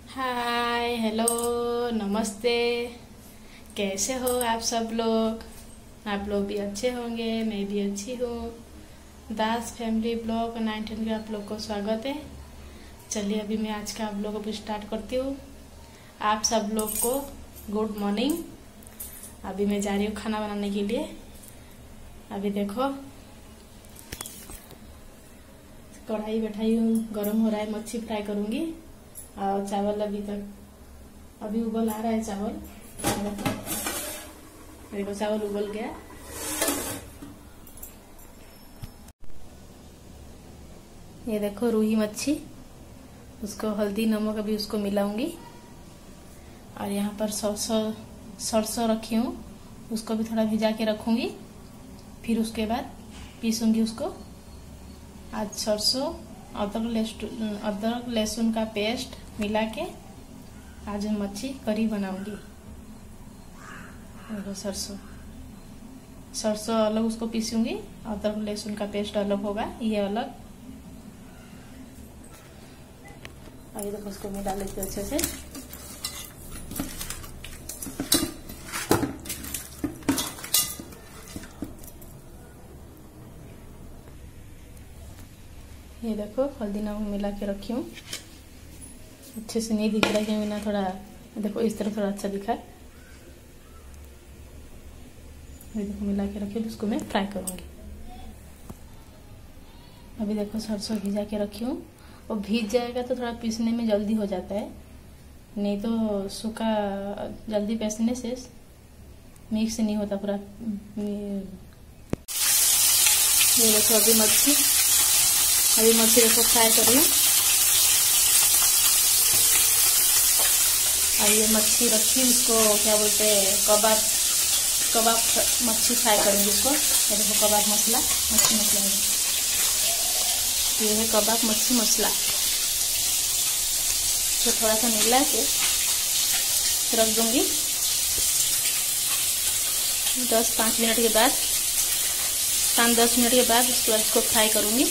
Hi hello नमस्ते। कैसे हो आप सब लोग? आप लोग भी अच्छे होंगे, मैं भी अच्छी हूँ। दास फैमिली ब्लॉग 19 में आप लोग को स्वागत है। चलिए अभी मैं आज का ब्लॉग अभी स्टार्ट करती हूँ। आप सब लोग को गुड मॉर्निंग। अभी मैं जा रही हूँ खाना बनाने के लिए। अभी देखो कढ़ाई बैठाई हूँ, गरम हो रहा है, मच्छी फ्राई करूँगी। और चावल अभी उबल आ रहा है चावल। देखो चावल उबल गया। ये देखो रूही मच्छी, उसको हल्दी नमक अभी उसको मिलाऊंगी। और यहाँ पर सरसों रखी हूँ, उसको भी थोड़ा भिजा के रखूंगी। फिर उसके बाद पीसूंगी उसको। आज सरसों अदरक लहसुन का पेस्ट मिला के आज मच्छी करी बनाऊंगी। देखो सरसों अलग उसको पीसूंगी, अदरक लहसुन का पेस्ट अलग होगा, ये अलग। अभी देखो उसको मिला लेते अच्छे से। ये देखो हल्दी नमक मिला के रखी हूँ। अच्छे से नहीं दिख रहा है क्योंकि ना थोड़ा देखो इस तरह थोड़ा अच्छा दिखा है। ये देखो मिला के रखी हूँ, उसको मैं फ्राई करूँगी। अभी देखो सरसों भिजा के रखी हूँ। और भीग जाएगा तो थोड़ा पीसने में जल्दी हो जाता है, नहीं तो सूखा जल्दी पीसने से मिक्स नहीं होता पूरा। ये देखो अभी मच्छी देखो फ्राई कर रही हूँ। और ये मच्छी रखी, उसको क्या बोलते हैं, कबाब मच्छी फ्राई करूँगी उसको। ये देखो कबाब मच्छी मसला है। ये है कबाब मच्छी मसला। तो थोड़ा सा मिला के रख दूंगी। 5-10 मिनट के बाद उसके बाद इसको फ्राई करूँगी।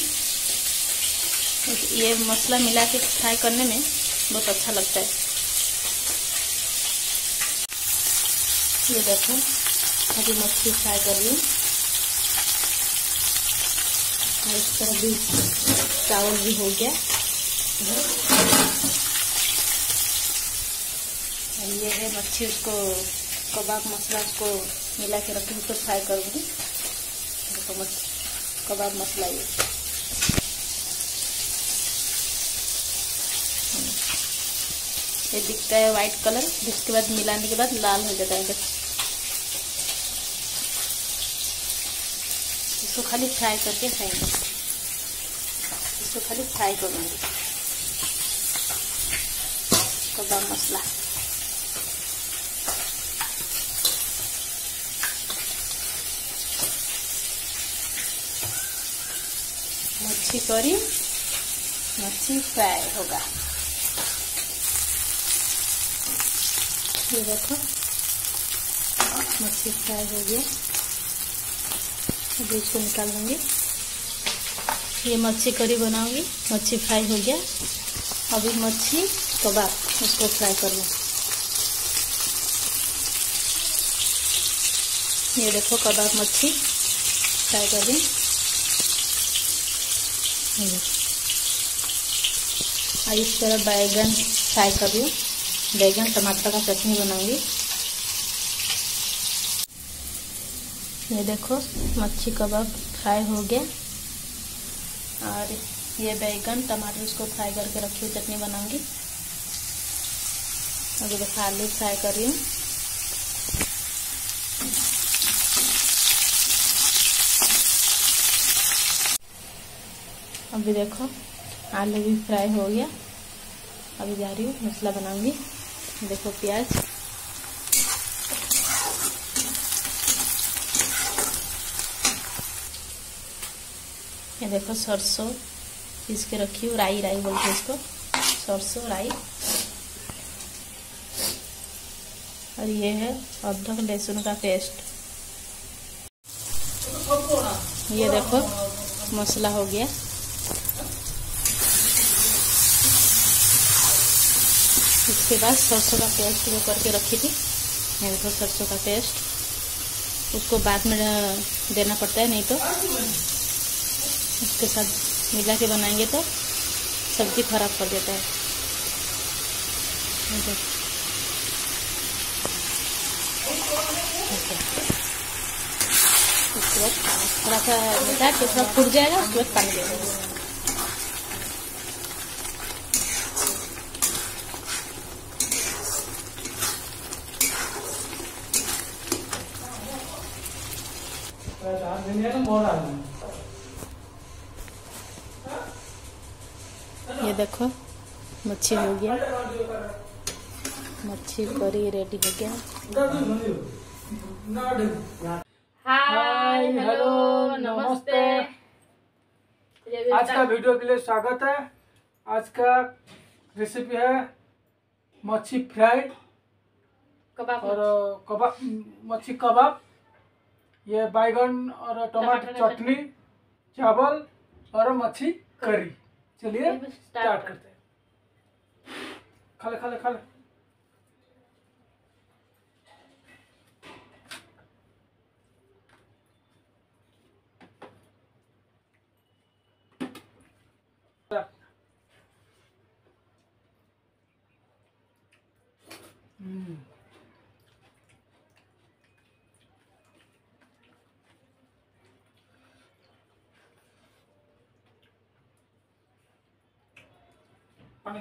ये मसाला मिला के फ्राई करने में बहुत अच्छा लगता है। ये देखो अभी मच्छी फ्राई कर रही हूँ। और इस तरह भी चावल भी हो गया। और ये है मच्छी, उसको कबाब मसाला उसको मिला के रखी, उसको फ्राई करूँगी। देखो कबाब मसाला ये दिखता है व्हाइट कलर, जिसके बाद मिलाने के बाद लाल हो जाता है। इसको खाली फ्राई करके खाएंगे। इसको खाली फ्राई करूँगी कबाब मसाला। मच्छी करी, मच्छी फ्राई होगा। ये देखो मच्छी फ्राई हो गया। अभी इसको निकाल दूंगी। ये मच्छी करी बनाऊंगी, मच्छी फ्राई हो गया। अभी मच्छी कबाब उसको फ्राई कर लूँ। ये देखो कबाब मच्छी फ्राई कर दी। और इस तरह बैगन फ्राई कर रही हूँ। बैगन टमाटर का चटनी बनाऊंगी। ये देखो मच्छी कबाब फ्राई हो गया। और ये बैगन टमाटर उसको फ्राई करके रखी हुई चटनी बनाऊंगी। अभी देखो आलू फ्राई कर रही हूँ। अभी देखो आलू भी फ्राई हो गया। अभी जा रही हूँ मसाला बनाऊंगी। देखो प्याज, ये देखो सरसों पीस के रखी हूँ, राई बोलते हैं इसको, सरसों राई। और ये है अदरक लहसुन का पेस्ट। ये देखो मसाला हो गया। उसके बाद सरसों का पेस्ट जो करके रखी थी, ये देखो सरसों का पेस्ट, उसको बाद में देना पड़ता है, नहीं तो उसके साथ मिला के बनाएंगे तो सब्जी खराब कर देता है। उसके बाद थोड़ा सा मिला के थोड़ा फूट जाएगा, उसके बाद पानी देंगे। ये देखो मच्छी हो गया, मच्छी करी रेडी हो गया। हाय हेलो नमस्ते। आज का वीडियो के लिए स्वागत है। आज का रेसिपी है मच्छी फ्राई कबाब और कबाब, मच्छी कबाब। ये बैगन और टमाटर चटनी, चावल और मच्छी करी। चलिए स्टार्ट करते हैं। खा ले खा ले खा ले। पानी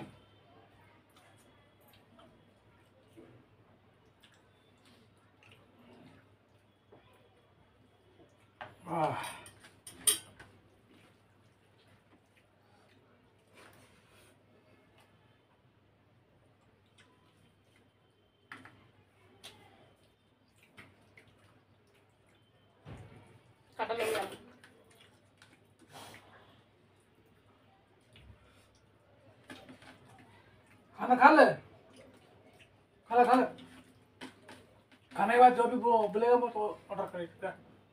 खाना खा ले, खा ले खा ले। खाने के बाद जो भी बोलेगा वो तो ऑर्डर करेगा।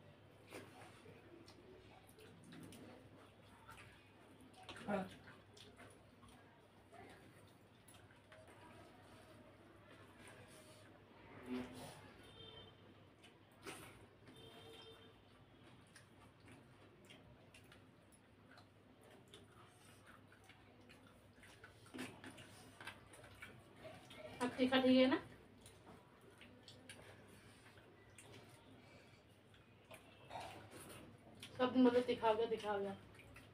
तीखा ठीक है ना? सब मतलब तीखा हो गया, तीखा हो गया।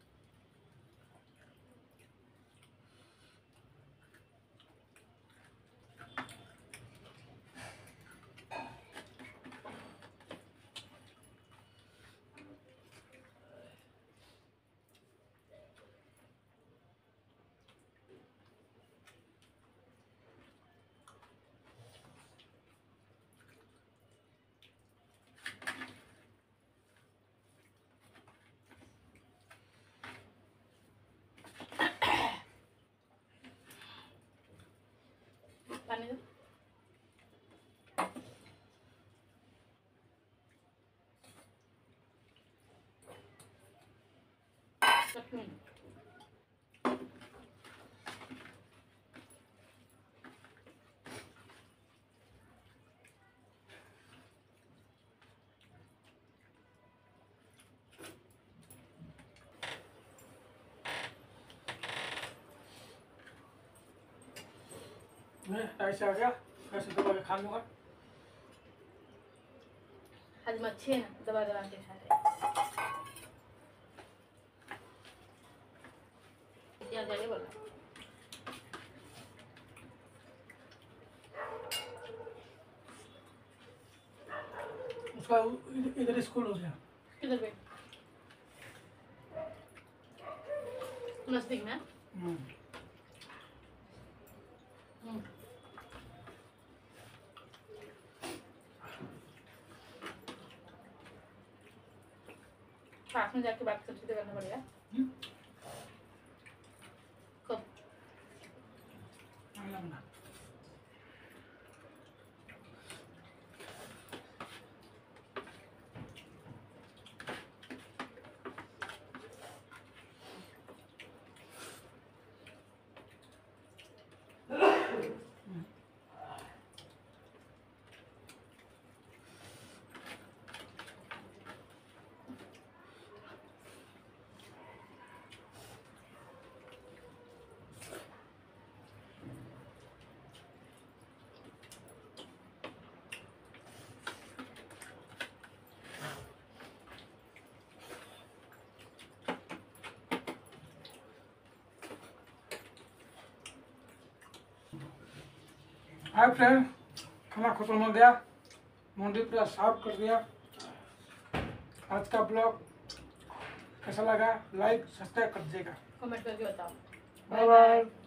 पानी दो। चटनी ऐसे आ गया, ऐसे दबा के खा लूंगा। आज मच्छी है ना, दबा दबा के खा रहे। क्या बोल रहा? उसका इधर स्कूल हो गया। किधर पे? नजदीक में। पास में जाके बात सबसे करना पड़ेगा। कब? हाय फ्रेंड, खाना खत्म हो गया, मंडी पूरा साफ कर दिया। आज का ब्लॉग कैसा लगा, लाइक सब्सक्राइब कर दीजिएगा। कमेंट करके बताओ। Bye bye.